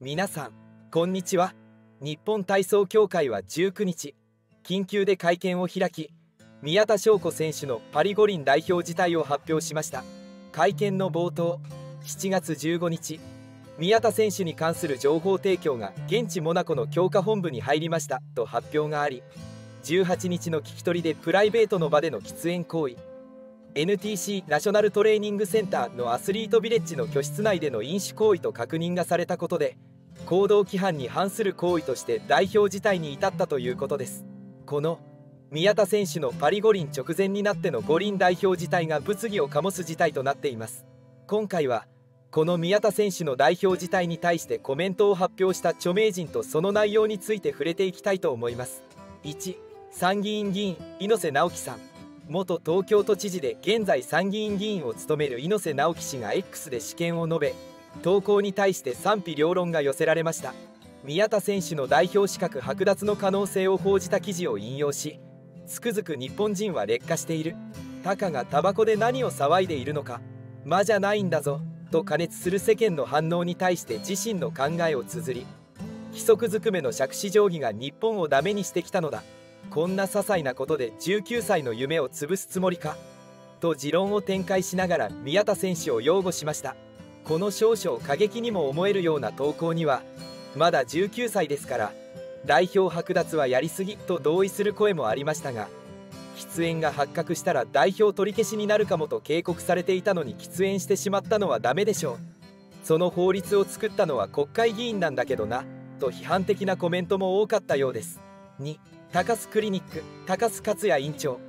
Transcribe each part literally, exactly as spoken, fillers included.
皆さんこんにちは。日本体操協会はじゅうくにち緊急で会見を開き、宮田笙子選手のパリ五輪代表辞退を発表しました。会見の冒頭、しちがつじゅうごにち、宮田選手に関する情報提供が現地モナコの強化本部に入りましたと発表があり、じゅうはちにちの聞き取りでプライベートの場での喫煙行為、 エヌティーシー ナショナルトレーニングセンターのアスリートビレッジの居室内での飲酒行為と確認がされたことで、行動規範に反する行為として代表辞退に至ったということです。この宮田選手のパリ五輪直前になっての五輪代表辞退が物議を醸す事態となっています。今回はこの宮田選手の代表辞退に対してコメントを発表した著名人とその内容について触れていきたいと思います。いち、参議院議員猪瀬直樹さん。元東京都知事で現在参議院議員を務める猪瀬直樹氏が X で私見を述べ、投稿に対して賛否両論が寄せられました。宮田選手の代表資格剥奪の可能性を報じた記事を引用し、つくづく日本人は劣化している、たかがタバコで何を騒いでいるのか、魔じゃないんだぞと過熱する世間の反応に対して自身の考えを綴り、規則ずくめの杓子定規が日本をダメにしてきたのだ、こんな些細なことでじゅうきゅうさいの夢を潰すつもりかと持論を展開しながら宮田選手を擁護しました。この少々過激にも思えるような投稿には、まだじゅうきゅうさいですから代表剥奪はやりすぎと同意する声もありましたが、喫煙が発覚したら代表取り消しになるかもと警告されていたのに喫煙してしまったのはダメでしょう、その法律を作ったのは国会議員なんだけどなと批判的なコメントも多かったようです。に、高須クリニック高須克也院長。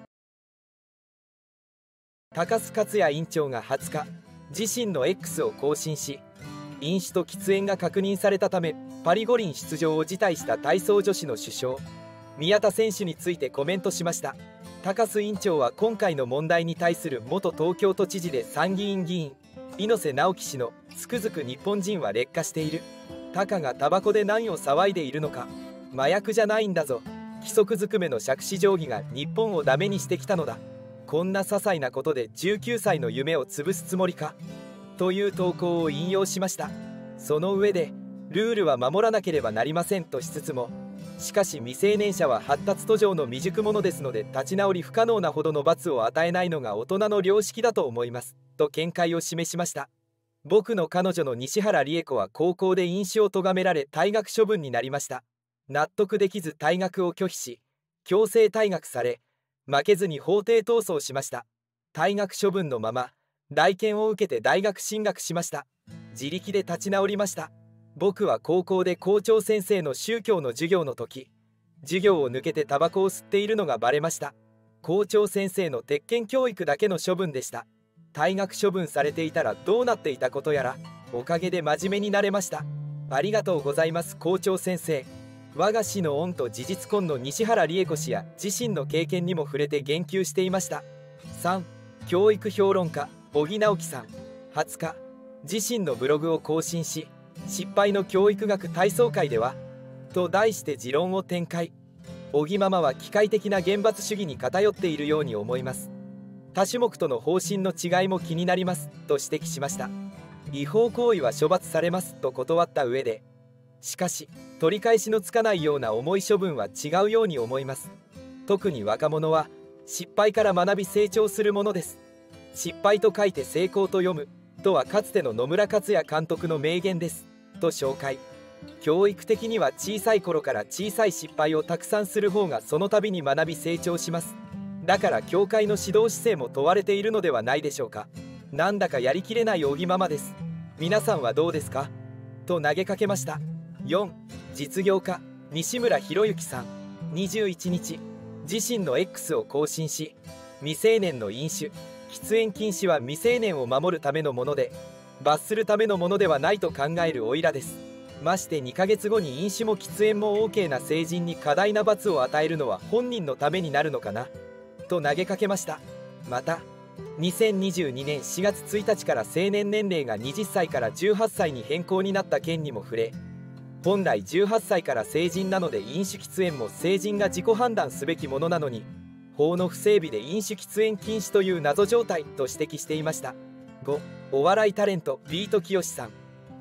高須克也院長がはつか自身の X を更新し、飲酒と喫煙が確認されたためパリ五輪出場を辞退した体操女子の主将宮田選手についてコメントしました。高須院長は今回の問題に対する元東京都知事で参議院議員猪瀬直樹氏のつくづく日本人は劣化している、たかがタバコで何を騒いでいるのか、麻薬じゃないんだぞ、規則ずくめの杓子定規が日本をダメにしてきたのだ、こんな些細なことでじゅうきゅうさいの夢を潰すつもりかという投稿を引用しました。その上でルールは守らなければなりませんとしつつも、しかし未成年者は発達途上の未熟者ですので立ち直り不可能なほどの罰を与えないのが大人の良識だと思いますと見解を示しました。僕の彼女の西原理恵子は高校で飲酒を咎められ退学処分になりました。納得できず退学を拒否し強制退学され、負けずに法廷闘争しました。退学処分のまま代検を受けて大学進学しました。自力で立ち直りました。僕は高校で校長先生の宗教の授業の時、授業を抜けてタバコを吸っているのがバレました。校長先生の鉄拳教育だけの処分でした。退学処分されていたらどうなっていたことやら、おかげで真面目になれました。ありがとうございます校長先生。我が師の恩と事実婚の西原理恵子氏や自身の経験にも触れて言及していました。さん、教育評論家小木直樹さん。はつか自身のブログを更新し、失敗の教育学体操界ではと題して持論を展開。小木ママは機械的な厳罰主義に偏っているように思います。他種目との方針の違いも気になりますと指摘しました。違法行為は処罰されますと断った上で、しかし取り返しのつかないような重い処分は違うように思います。特に若者は失敗から学び成長するものです。失敗と書いて成功と読むとはかつての野村克也監督の名言ですと紹介。教育的には小さい頃から小さい失敗をたくさんする方がその度に学び成長します。だから教会の指導姿勢も問われているのではないでしょうか。なんだかやりきれない小木ママです。皆さんはどうですかと投げかけました。よん、実業家西村博之さん。にじゅういちにち自身の X を更新し、未成年の飲酒喫煙禁止は未成年を守るためのもので罰するためのものではないと考えるおいらです。ましてにかげつごに飲酒も喫煙も OK な成人に過大な罰を与えるのは本人のためになるのかなと投げかけました。またにせんにじゅうにねんしがつついたちから成年年齢がはたちからじゅうはっさいに変更になった件にも触れ、本来じゅうはっさいから成人なので飲酒喫煙も成人が自己判断すべきものなのに、法の不整備で飲酒喫煙禁止という謎状態と指摘していました。ご、お笑いタレントビートきよしさん。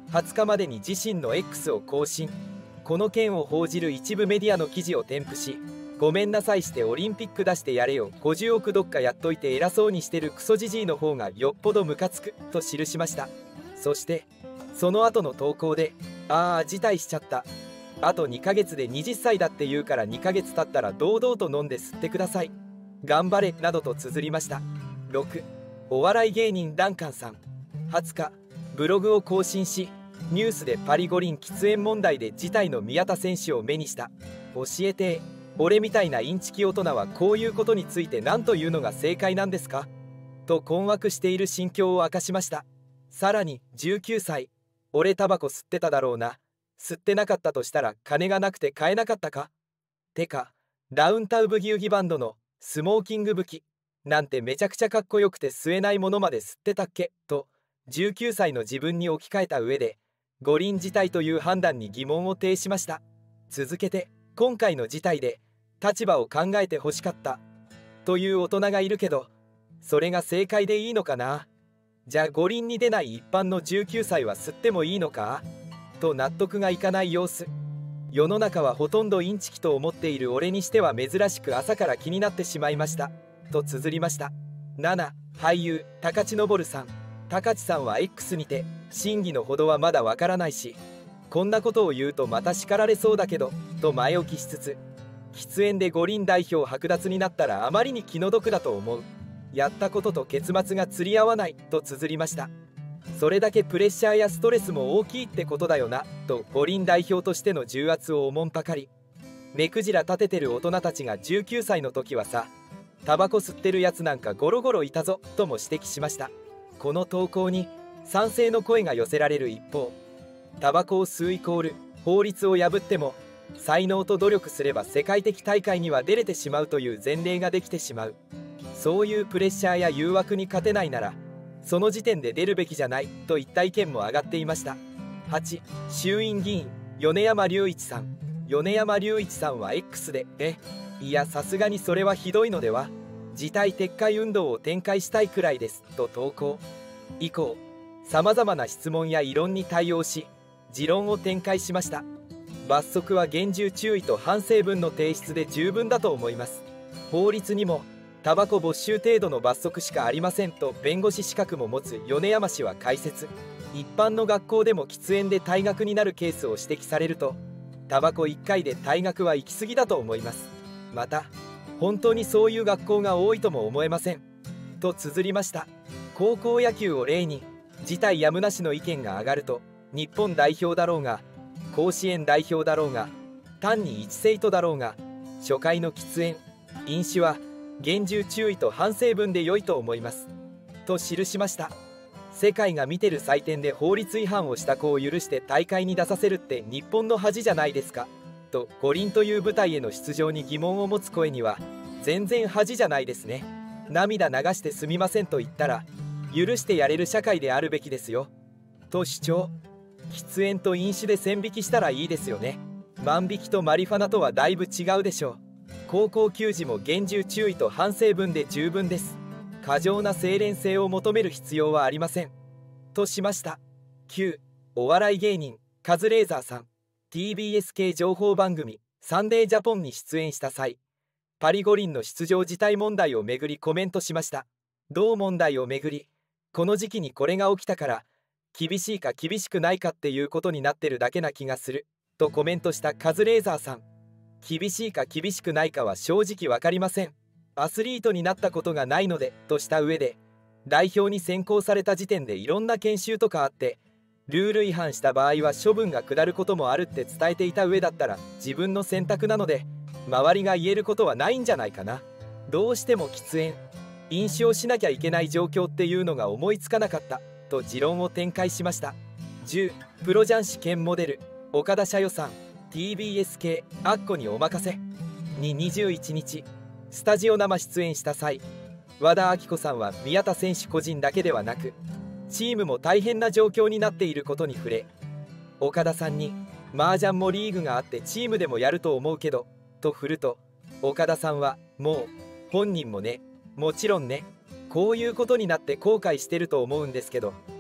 はつかまでに自身の X を更新。この件を報じる一部メディアの記事を添付し、ごめんなさいしてオリンピック出してやれよ、ごじゅうおくどっかやっといて偉そうにしてるクソじじいの方がよっぽどムカつくと記しました。そしてその後の投稿で、ああ辞退しちゃった、あとにかげつではたちだって言うからにかげつ経ったら堂々と飲んで吸ってください、頑張れなどと綴りました。ろく、お笑い芸人ダンカンさん、はつかブログを更新し、ニュースでパリ五輪喫煙問題で辞退の宮田選手を目にした。教えて、俺みたいなインチキ大人はこういうことについて何というのが正解なんですかと困惑している心境を明かしました。さらにじゅうきゅうさい、俺タバコ吸ってただろうな、吸ってなかったとしたら金がなくて買えなかったか、てかダウンタウンブギウギバンドのスモーキング武器なんてめちゃくちゃかっこよくて吸えないものまで吸ってたっけとじゅうきゅうさいの自分に置き換えた上で、五輪辞退という判断に疑問を呈しました。続けて、今回の事態で立場を考えてほしかったという大人がいるけど、それが正解でいいのかな、じゃあ五輪に出ない一般のじゅうきゅうさいは吸ってもいいのかと納得がいかない様子。世の中はほとんどインチキと思っている俺にしては珍しく朝から気になってしまいましたと綴りました。なな、俳優高知昇さん、高知さんは X にて真偽のほどはまだわからないし、こんなことを言うとまた叱られそうだけどと前置きしつつ、喫煙で五輪代表剥奪になったらあまりに気の毒だと思う、やったことと結末が釣り合わないと綴りました。それだけプレッシャーやストレスも大きいってことだよなと五輪代表としての重圧をおもんぱかり、目くじら立ててる大人たちがじゅうきゅうさいの時はさ、タバコ吸ってるやつなんかゴロゴロいたぞとも指摘しました。この投稿に賛成の声が寄せられる一方、タバコを吸うイコール法律を破っても才能と努力すれば世界的大会には出れてしまうという前例ができてしまう、そういうプレッシャーや誘惑に勝てないならその時点で出るべきじゃないといった意見も上がっていました。はち、衆院議員米山隆一さん、米山隆一さんは X で「えいやさすがにそれはひどいのでは、辞退撤回運動を展開したいくらいです」と投稿。以降さまざまな質問や異論に対応し持論を展開しました。罰則は厳重注意と反省文の提出で十分だと思います。法律にもタバコ没収程度の罰則しかありませんと弁護士資格も持つ米山氏は解説。一般の学校でも喫煙で退学になるケースを指摘されると、タバコいっかいで退学は行き過ぎだと思います。また本当にそういう学校が多いとも思えませんと綴りました。高校野球を例に辞退やむなしの意見が上がると、日本代表だろうが甲子園代表だろうが単に一生徒だろうが、初回の喫煙飲酒は厳重注意と反省文で良いと思いますと記しました。世界が見てる祭典で法律違反をした子を許して大会に出させるって日本の恥じゃないですかと、五輪という舞台への出場に疑問を持つ声には全然恥じゃないですね、涙流してすみませんと言ったら許してやれる社会であるべきですよと主張。喫煙と飲酒で線引きしたらいいですよね、万引きとマリファナとはだいぶ違うでしょう。高校球児も厳重注意と反省文で十分です、過剰な清廉性を求める必要はありませんとしました。きゅう、お笑い芸人カズレーザーさん、 ティービーエス 系情報番組サンデージャポンに出演した際、パリ五輪の出場辞退問題をめぐりコメントしました。同問題をめぐり、この時期にこれが起きたから厳しいか厳しくないかっていうことになってるだけな気がするとコメントしたカズレーザーさん、厳しいか厳しくないかは正直わかりません、アスリートになったことがないのでとした上で、代表に選考された時点でいろんな研修とかあってルール違反した場合は処分が下ることもあるって伝えていた上だったら自分の選択なので周りが言えることはないんじゃないかな、どうしても喫煙飲酒をしなきゃいけない状況っていうのが思いつかなかったと持論を展開しました。じゅう、プロ雀士兼モデル岡田紗代さん、 ティービーエス 系アッコにお任せににじゅういちにちスタジオ生出演した際、和田アキ子さんは宮田選手個人だけではなくチームも大変な状況になっていることに触れ、岡田さんに麻雀もリーグがあってチームでもやると思うけどと振ると、岡田さんはもう本人もね、もちろんね、こういうことになって後悔してると思うんですけど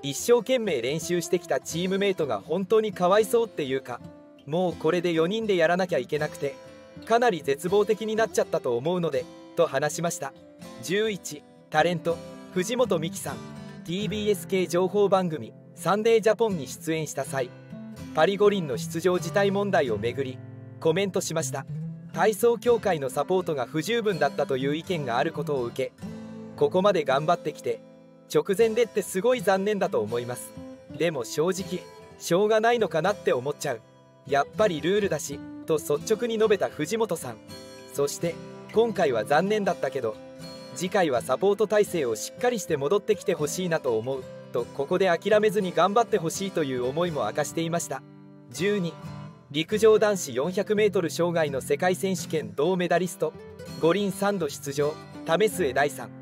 一生懸命練習してきたチームメイトが本当にかわいそうっていうか、もうこれでよにんでやらなきゃいけなくてかなり絶望的になっちゃったと思うのでと話しました。じゅういちタレント藤本美貴さん、 ティービーエス 系情報番組サンデージャポンに出演した際、パリ五輪の出場辞退問題をめぐりコメントしました。体操協会のサポートが不十分だったという意見があることを受け、ここまで頑張ってきて直前でってすごい残念だと思います。でも正直しょうがないのかなって思っちゃう、やっぱりルールだしと率直に述べた藤本さん。そして今回は残念だったけど次回はサポート体制をしっかりして戻ってきてほしいなと思うと、ここで諦めずに頑張ってほしいという思いも明かしていました。じゅうに陸上男子 よんひゃくメートル 障害の世界選手権銅メダリスト、五輪さんど出場為末大さん。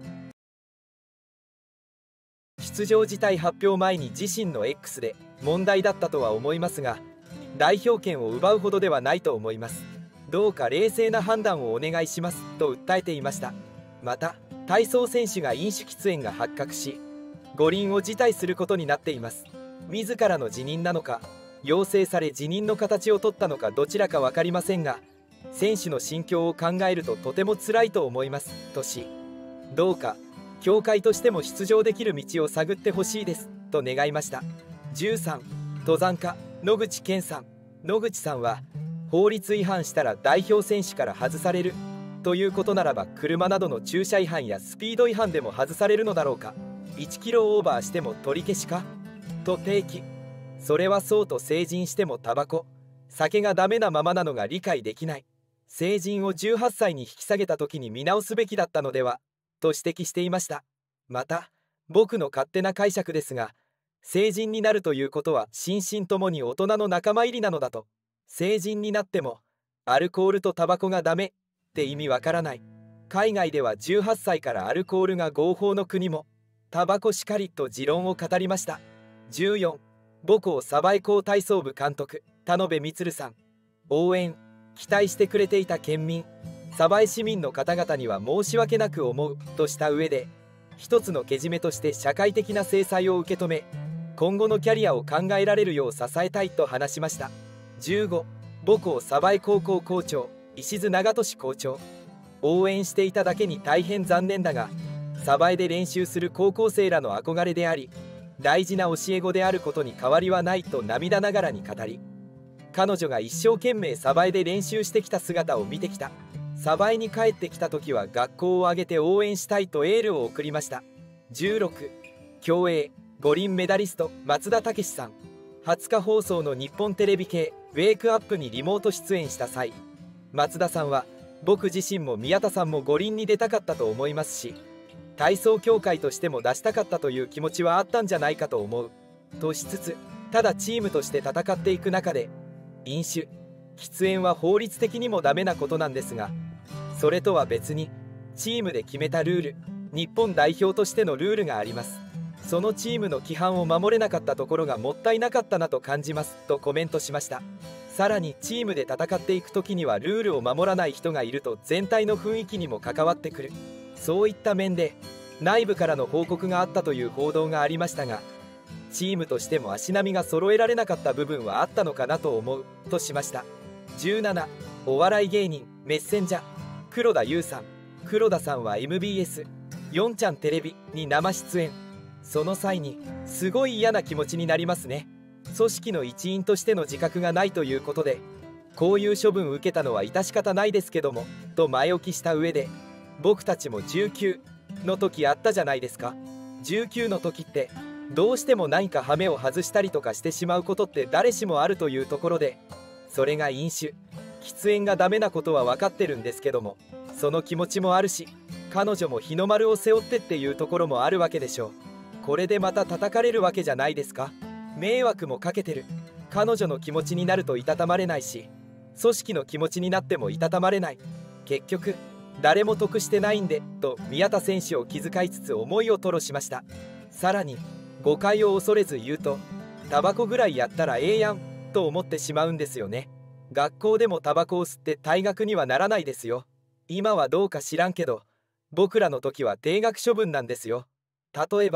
出場辞退発表前に自身の X で問題だったとは思いますが、代表権を奪うほどではないと思います。どうか冷静な判断をお願いしますと訴えていました。また体操選手が飲酒喫煙が発覚し五輪を辞退することになっています。自らの辞任なのか要請され辞任の形を取ったのかどちらか分かりませんが、選手の心境を考えるととても辛いと思いますとし、どうか協会としても出場できる道を探ってほしいですと願いました。じゅうさん登山家野口健さん。野口さんは法律違反したら代表選手から外されるということならば、車などの駐車違反やスピード違反でも外されるのだろうか。いちキロオーバーしても取り消しかと提起。それはそうと成人してもタバコ酒がダメなままなのが理解できない。成人をじゅうはっさいに引き下げた時に見直すべきだったのではと指摘していました。また僕の勝手な解釈ですが、成人になるということは心身ともに大人の仲間入りなのだと。成人になってもアルコールとタバコがダメって意味わからない。海外ではじゅうはっさいからアルコールが合法の国もタバコしかりと持論を語りました。じゅうよん母校鯖江校体操部監督田辺満さん。応援期待してくれていた県民鯖江市民の方々には申し訳なく思うとした上で、一つのけじめとして社会的な制裁を受け止め今後のキャリアを考えられるよう支えたいと話しました。じゅうご母校鯖江高校校長石津長俊校長。応援していただけに大変残念だが、鯖江で練習する高校生らの憧れであり大事な教え子であることに変わりはないと涙ながらに語り、彼女が一生懸命鯖江で練習してきた姿を見てきた。鯖江に帰ってきた時は学校を挙げて応援したいとエールを送りました。じゅうろく競泳五輪メダリスト松田丈志さん。はつか放送の日本テレビ系ウェイクアップにリモート出演した際、松田さんは僕自身も宮田さんも五輪に出たかったと思いますし、体操協会としても出したかったという気持ちはあったんじゃないかと思うとしつつ、ただチームとして戦っていく中で飲酒喫煙は法律的にもダメなことなんですが、それとは別にチームで決めたルール、日本代表としてのルールがあります。そのチームの規範を守れなかったところがもったいなかったなと感じますとコメントしました。さらにチームで戦っていく時にはルールを守らない人がいると全体の雰囲気にも関わってくる。そういった面で内部からの報告があったという報道がありましたが、チームとしても足並みが揃えられなかった部分はあったのかなと思うとしました。じゅうななお笑い芸人メッセンジャー黒田優さん。黒田さんは エムビーエスよんちゃんテレビに生出演。その際にすごい嫌な気持ちになりますね。組織の一員としての自覚がないということで、こういう処分を受けたのは致し方ないですけどもと前置きした上で、僕たちもじゅうきゅうの時あったじゃないですか。じゅうきゅうの時ってどうしても何かハメを外したりとかしてしまうことって誰しもあるというところで、それが飲酒喫煙がダメなことは分かってるんですけども、その気持ちもあるし、彼女も日の丸を背負ってっていうところもあるわけでしょう。これでまた叩かれるわけじゃないですか。迷惑もかけてる。彼女の気持ちになるといたたまれないし、組織の気持ちになってもいたたまれない。結局誰も得してないんでと宮田選手を気遣いつつ思いを吐露しました。さらに誤解を恐れず言うと、タバコぐらいやったらええやんと思ってしまうんですよね。学校でもタバコを吸って退学にはならないですよ。今はどうか知らんけど、僕らの時は停学処分なんですよ。例えば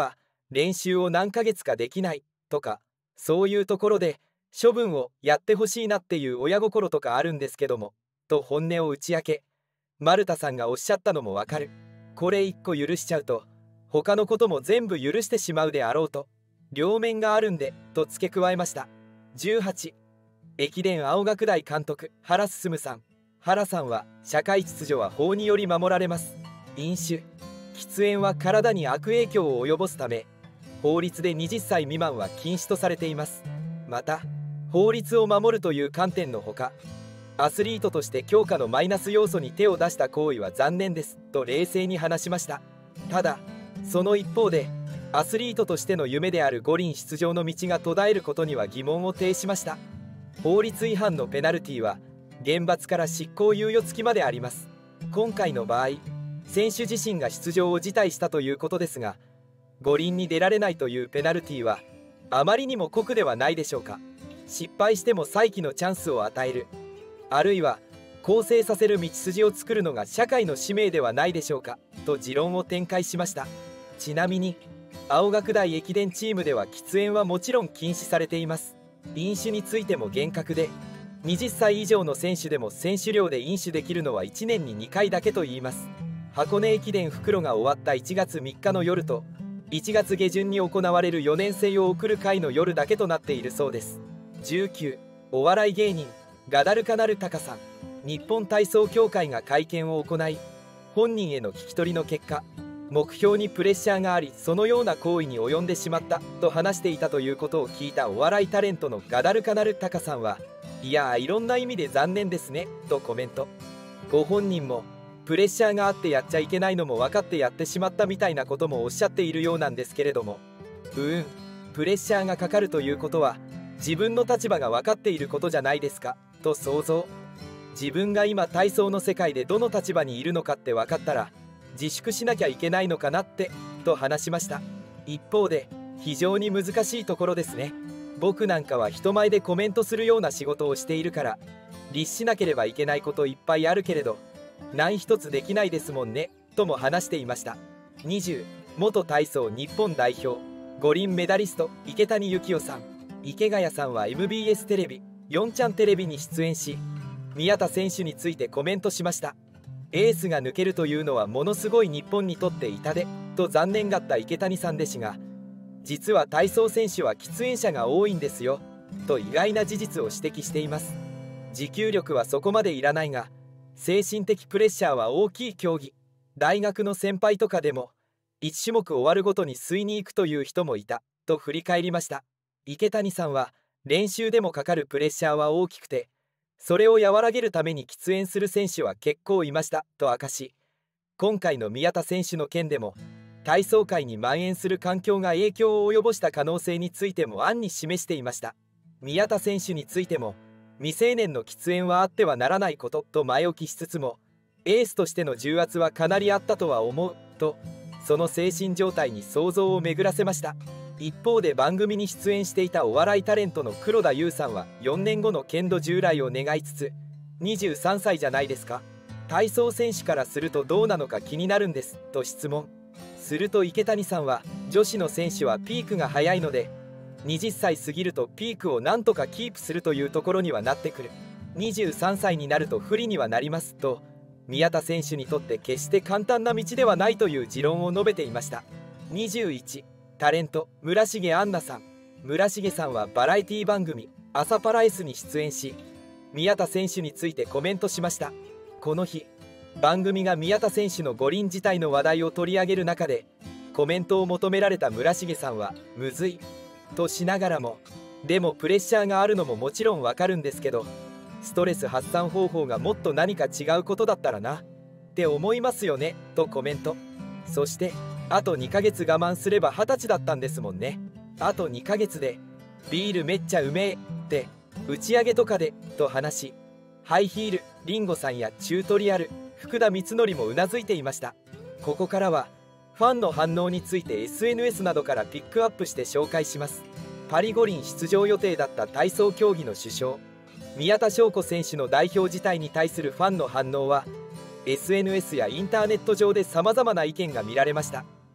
練習を何ヶ月かできないとか、そういうところで処分をやってほしいなっていう親心とかあるんですけども、と本音を打ち明け、丸田さんがおっしゃったのもわかる。これ一個許しちゃうと他のことも全部許してしまうであろうと、両面があるんでと付け加えました。じゅうはち、駅伝青学大監督原進さん。原さんは、社会秩序は法により守られます。飲酒、喫煙は体に悪影響を及ぼすため、法律ではたち未満は禁止とされています。また、法律を守るという観点のほか、アスリートとして強化のマイナス要素に手を出した行為は残念ですと冷静に話しました。ただ、その一方で、アスリートとしての夢である五輪出場の道が途絶えることには疑問を呈しました。法律違反のペナルティは厳罰から執行猶予付きまであります。今回の場合、選手自身が出場を辞退したということですが、五輪に出られないというペナルティはあまりにも酷ではないでしょうか。失敗しても再起のチャンスを与える、あるいは更生させる道筋を作るのが社会の使命ではないでしょうかと持論を展開しました。ちなみに青学大駅伝チームでは喫煙はもちろん禁止されています。飲酒についても厳格で、はたち以上の選手でも選手寮で飲酒できるのはいちねんににかいだけといいます。箱根駅伝復路が終わったいちがつみっかの夜といちがつ下旬に行われるよねん生を送る会の夜だけとなっているそうです。じゅうきゅう、お笑い芸人ガダルカナルタカさん。日本体操協会が会見を行い、本人への聞き取りの結果、目標にプレッシャーがあり、そのような行為に及んでしまったと話していたということを聞いたお笑いタレントのガダルカナルタカさんは、いやー、いろんな意味で残念ですねとコメント。ご本人もプレッシャーがあってやっちゃいけないのも分かってやってしまったみたいなこともおっしゃっているようなんですけれども、うーん、プレッシャーがかかるということは自分の立場が分かっていることじゃないですかと想像。自分が今体操の世界でどの立場にいるのかって分かったら自粛しなきゃいけないのかなってと話しました。一方で、非常に難しいところですね。僕なんかは人前でコメントするような仕事をしているから律しなければいけないこといっぱいあるけれど何一つできないですもんねとも話していました。にじゅう、元体操日本代表五輪メダリスト池谷幸雄さん。池谷さんは エムビーエス テレビよんちゃんテレビに出演し、宮田選手についてコメントしました。エースが抜けるというのはものすごい日本にとって痛手と残念がった池谷さんですが、実は体操選手は喫煙者が多いんですよと意外な事実を指摘しています。持久力はそこまでいらないが精神的プレッシャーは大きい競技。大学の先輩とかでもいち種目終わるごとに吸いに行くという人もいたと振り返りました。池谷さんは、練習でもかかるプレッシャーは大きくて、それを和らげるために喫煙する選手は結構いましたと明かし、今回の宮田選手の件でも体操界に蔓延する環境が影響を及ぼした可能性についても暗に示していました。宮田選手についても、未成年の喫煙はあってはならないことと前置きしつつも、エースとしての重圧はかなりあったとは思うと、その精神状態に想像を巡らせました。一方で番組に出演していたお笑いタレントの黒田優さんはよねんごの剣道従来を願いつつ、にじゅうさんさいじゃないですか、体操選手からするとどうなのか気になるんですと質問すると、池谷さんは、女子の選手はピークが早いのではたち過ぎるとピークをなんとかキープするというところにはなってくる、にじゅうさんさいになると不利にはなりますと、宮田選手にとって決して簡単な道ではないという持論を述べていました。にじゅういち、タレント村重杏奈さん。村重さんはバラエティ番組「朝パラ エス」に出演し、宮田選手についてコメントしました。この日、番組が宮田選手の五輪辞退の話題を取り上げる中でコメントを求められた村重さんは、むずいとしながらも、でもプレッシャーがあるのももちろんわかるんですけど、ストレス発散方法がもっと何か違うことだったらなって思いますよねとコメント。そして、あとにかげつ我慢すればはたちだったんですもんね。あとにかげつでビールめっちゃうめえって打ち上げとかでと話し、ハイヒールりんごさんやチュートリアル福田光則もうなずいていました。ここからはファンの反応について エスエヌエス などからピックアップして紹介します。パリ五輪出場予定だった体操競技の主将宮田笙子選手の代表辞退に対するファンの反応は エスエヌエス やインターネット上でさまざまな意見が見られました。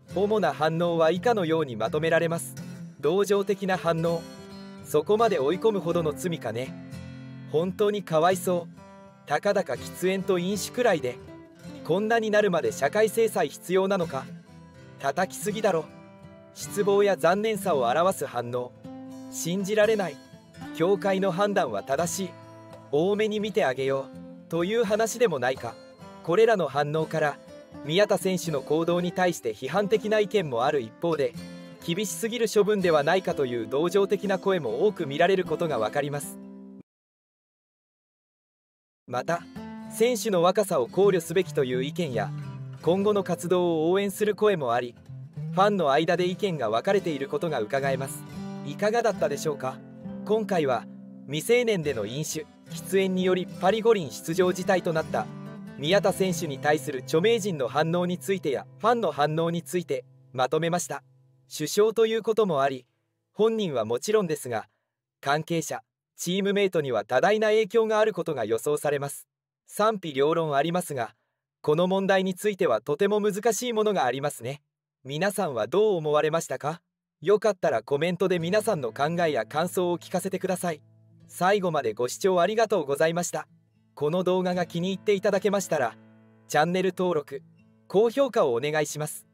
主な反応は以下のようにまとめられます。同情的な反応。そこまで追い込むほどの罪かね。本当にかわいそう。たかだか喫煙と飲酒くらいでこんなになるまで社会制裁必要なのか。叩きすぎだろ。失望や残念さを表す反応。信じられない。教会の判断は正しい。多めに見てあげようという話でもないか。これらの反応から宮田選手の行動に対して批判的な意見もある一方で、厳しすぎる処分ではないかという同情的な声も多く見られることが分かります。また、選手の若さを考慮すべきという意見や今後の活動を応援する声もあり、ファンの間で意見が分かれていることがうかがえます。いかがだったでしょうか。今回は未成年での飲酒・喫煙によりパリ五輪出場辞退となった宮田選手に対する著名人の反応についてやファンの反応についてまとめました。首相ということもあり、本人はもちろんですが、関係者、チームメイトには多大な影響があることが予想されます。賛否両論ありますが、この問題についてはとても難しいものがありますね。皆さんはどう思われましたか。よかったらコメントで皆さんの考えや感想を聞かせてください。最後までご視聴ありがとうございました。この動画が気に入っていただけましたら、チャンネル登録、高評価をお願いします。